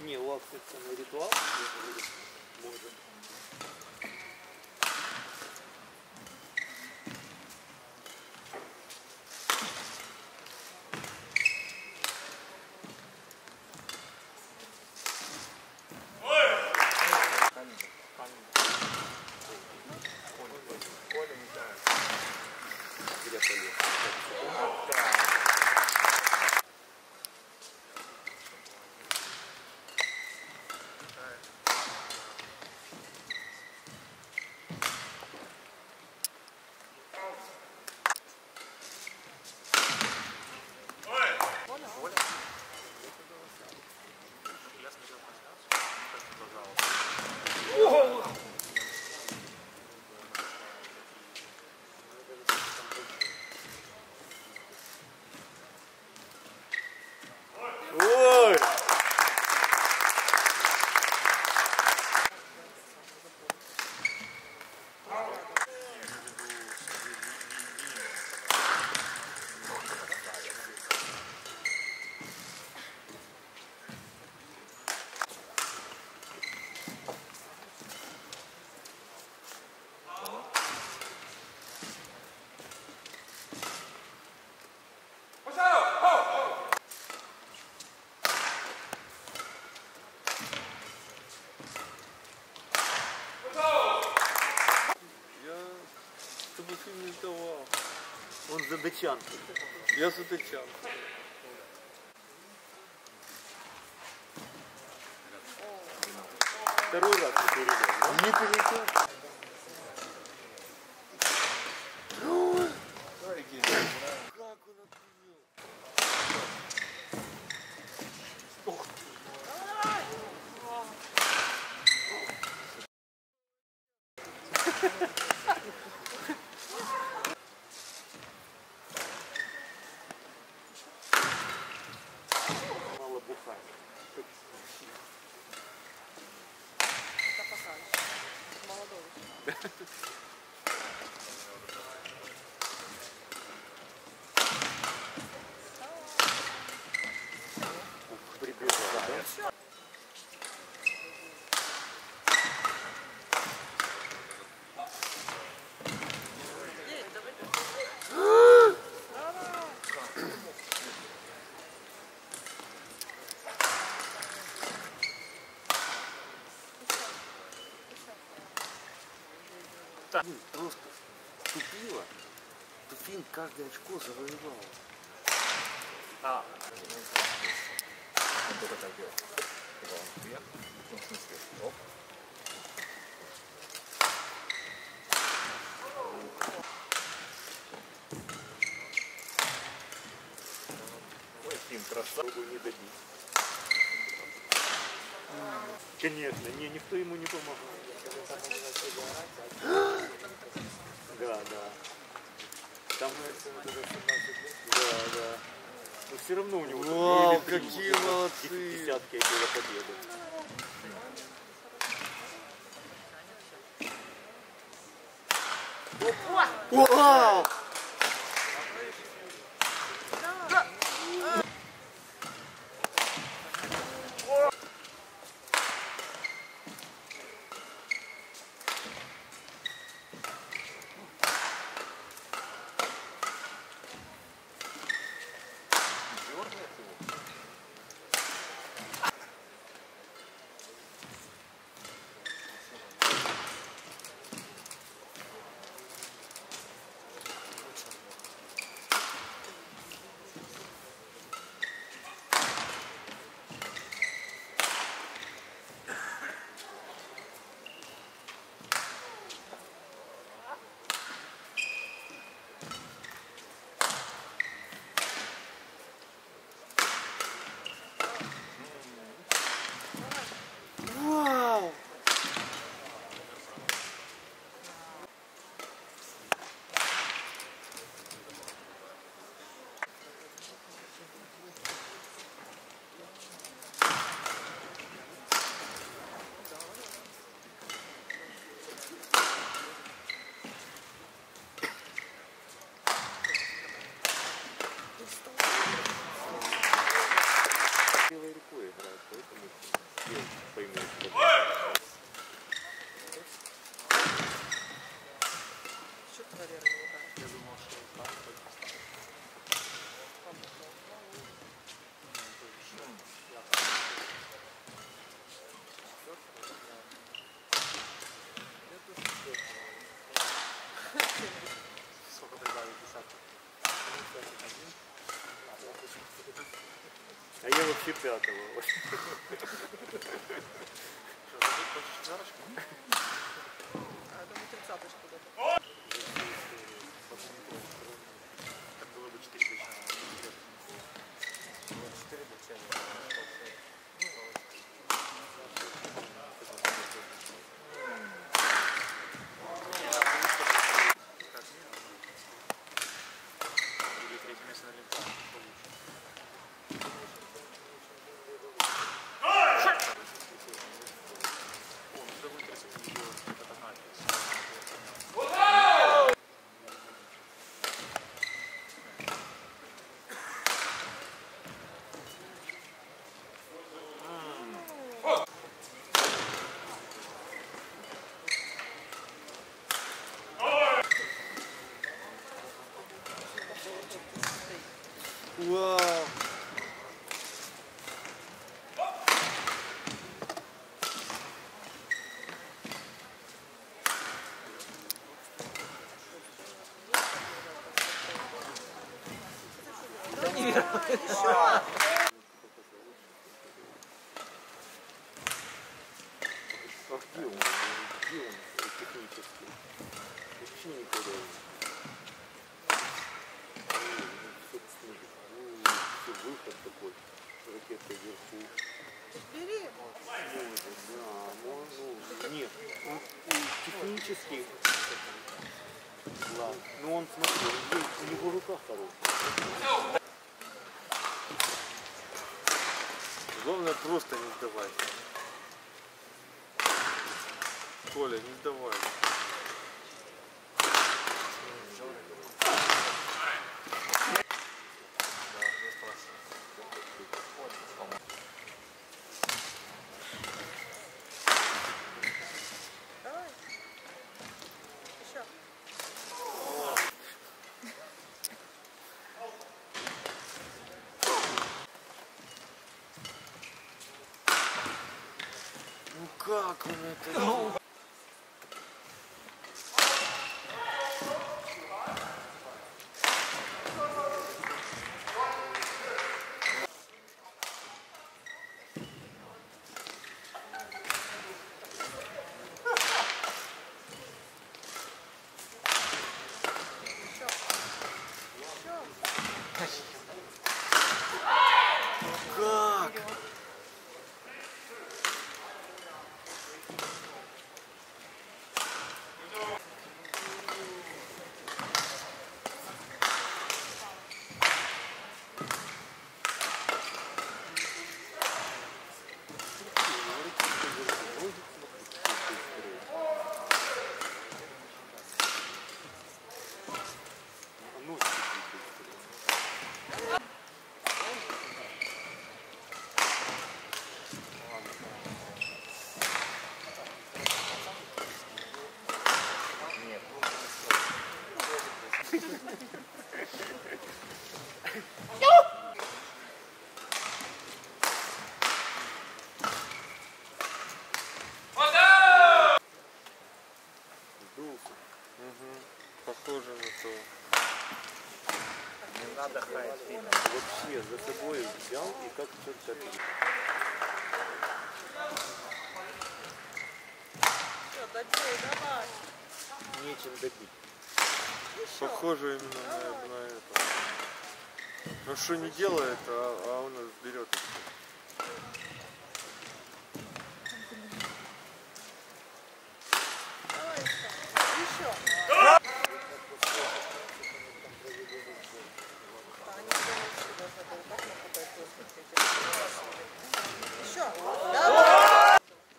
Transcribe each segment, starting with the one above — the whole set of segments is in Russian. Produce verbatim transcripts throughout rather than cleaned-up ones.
Не, у вас это на ритуал может. Ой! Чтобы ты не сдавал. Он за датчан. Я за датчан. Второй раз не перейдем. Не перейдем. Как он отбил? Ох ты. Мало бухать. Это покажешь. Молодой. Прибежал, да? Туфин просто тупила. Туфин каждое очко завоевал. А. Он только так делал. Когда он вверх, ну, в смысле, оп. Ой, Фин, красавчик, не добить. Конечно, не, никто ему не помогал. Да, да. Там, да, да. Но все равно у него... Вау, какие молодцы! Десятки отдела победы. Вау! Левой рукой играет, поэтому... съел, поймешь. Что ты, Валера, не лукаешь? Я думал, что так только сколько тогда десяток? А я вообще пятого. Что, забыть хочешь четверочку? А, я думаю, тридцаточку даже. Так было бы четыре тысячи. четыре или третье место на Олимпиаде получше. О, ну довольно интересно, как делать фотографии. Вау! А где он? Где он технически? Вообще никуда. Все, выход такой, ракета вверху. Бери. Может, да, ну, ну, нет, он технически, ладно, ну он, смотри, он есть, у него рука хорошая. Главное просто не сдавайся. Коля, не сдавайся. Давай. Еще. Ну как он это делает? Еще. Еще. Как? Ну, сдулся. Похоже на то. Не надо хаять. Вообще за собой взял и как что-то добил. Все, добей, давай. Нечем добить. Еще. Похоже именно на, на это. Ну что не делает, а, а он берет. Давай еще. Еще. Они все должны были так напугать воздух. Еще. Давай.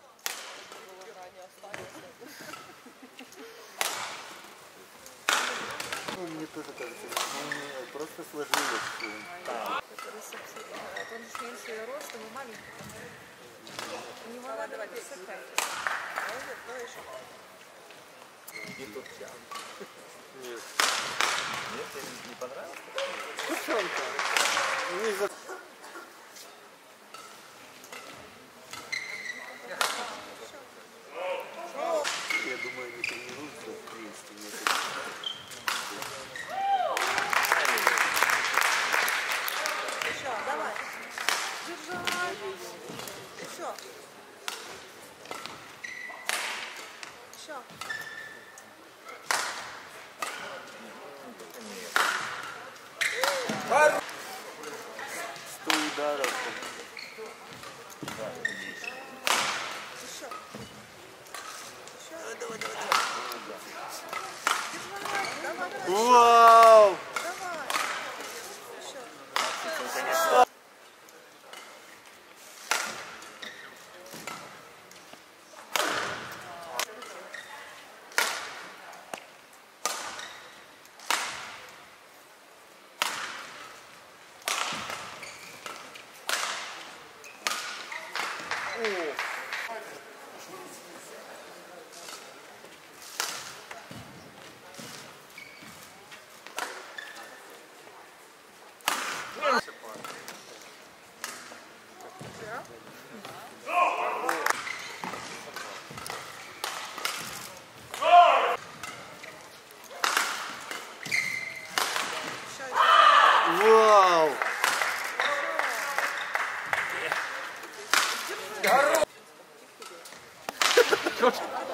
Ну, мне тоже кажется, ну, просто сложилось. Это же не Давай, давай, пересекай. Молодец, давай еще. И тут чан. Нет. Нет, тебе не понравилось? Девчонка. Не за... Я думаю, они тренируются вместе. Еще, давай. Держать. Еще. Еще. Сто ударов. Еще. Еще. Давай, давай, давай. Держать. Давай, давай. Вау! Давай. Еще. Вау! Держи.